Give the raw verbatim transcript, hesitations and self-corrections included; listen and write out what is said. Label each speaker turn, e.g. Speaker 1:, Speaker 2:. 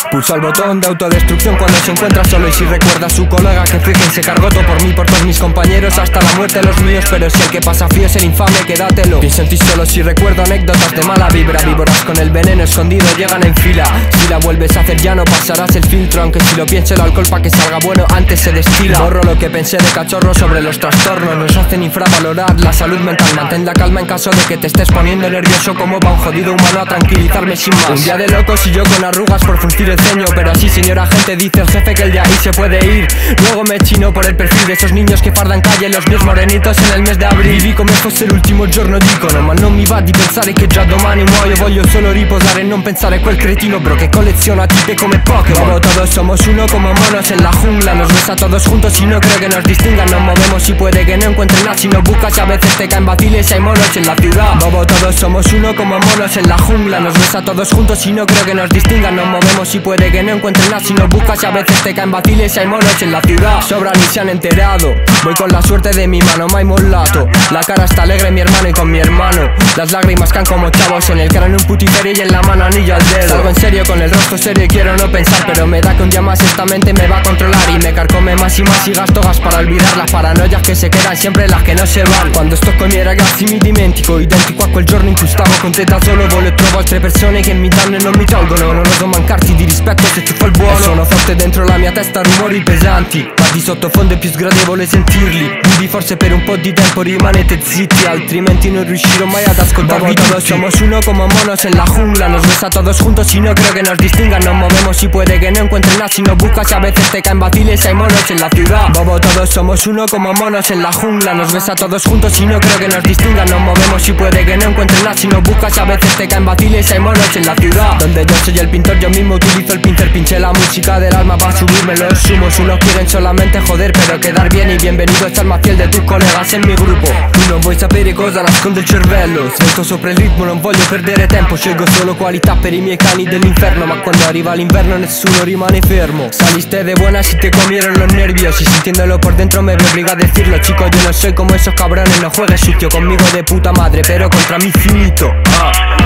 Speaker 1: Pulsa el botón de autodestrucción cuando se encuentra solo. Y si recuerda a su colega que fijen se cargó todo por mí, por todos mis compañeros, hasta la muerte de los míos. Pero si el que pasa frío es el infame, quédatelo. Pienso en ti solo si recuerdo anécdotas de mala vibra. Víboras con el veneno escondido llegan en fila. Si la vuelves a hacer ya no pasarás el filtro, aunque si lo pienso el alcohol pa' que salga bueno antes se destila. Borro lo que pensé de cachorro sobre los trastornos. Nos hacen infravalorar la salud mental. Mantén la calma en caso de que te estés poniendo nervioso. Como va un jodido humano a tranquilizarme sin más. Un día de locos y yo con arrugas por fruncir el ceño. Pero así señora gente dice el jefe que el de ahí se puede ir. Luego me chino por el perfil de esos niños che fardan calle, los miei morenitos en el mes de abril. Vivi come fosse l'ultimo giorno dicono, ma non mi va di pensare che già domani muoio. Voglio solo riposare e non pensare a quel cretino bro che colleziona tipe come Pokémon. Como todos somos uno como monos en la jungla. Nos ves a todos juntos y no creo que nos distingan. Nos movemos y puede que no encuentres nada si no buscas. Y a veces te caen vaciles y hay monos en la ciudad. Bobo, todos somos uno como monos en la jungla. Nos ves a todos juntos y no creo que nos distingan. Nos movemos y puede que no encuentres nada si no buscas. Y a veces te caen vaciles y hay monos en la ciudad. Sobran y se han enterado. Voy con la suerte de mi mano, mai mollato. La cara está alegre mi hermano y con mi hermano. Las lágrimas caen como chavos en el cráneo un putiferio y en la mano anillo al dedo. Salgo en serio con el rostro serio y quiero no pensar, pero me da que un día más esta mente me va a controlar. Y me carcome más y más y gasto gas para olvidar las paranoias che se quedan sempre las che non se van. Quando sto con i miei ragazzi mi dimentico, identico a quel giorno in cui stavo con te da solo. Volo e trovo altre persone che mi danno e non mi tolgono. Non oso mancarti di rispetto se tu fai il buono. E sono forte dentro la mia testa, rumori pesanti, ma di sottofondo è più sgradevole sentirli. Quindi forse per un po' di tempo rimanete zitti, altrimenti non riuscirò mai ad ascoltarvi tutti. Todos somos uno como monos en la jungla. Nos ves a todos juntos y no creo que nos distingan. Nos movemos y puede que no encuentres nada si no buscas. Y a veces te caen vaciles y hay monos en la ciudad. Bobo, todos somos uno como monos en la jungla. Nos ves a todos juntos y no creo que nos distingan. Nos movemos y puede que no encuentres nada si no buscas. Y a veces te caen vaciles y hay monos en la ciudad. Donde yo soy el pintor, yo mismo utilizo el pincel. Pinché la música del alma para subirme los humos. Unos quieren solamente joder pero quedar bien. Y bienvenido al más fiel de tus colegas en mi gruppo. Tu non vuoi sapere cosa nasconde il cervello. Sento sopra il ritmo, non voglio perdere tempo. Scelgo solo qualità per i miei cani dell'inferno. Ma quando arriva l'inverno nessuno rimane fermo. Saliste de buenas y te comieron los nervios. Y sintiéndolo por dentro me veo obligado a decirlo. Chicos, yo no soy como esos cabrones. No juegues sucio conmigo de puta madre, pero contra mí finito. ah.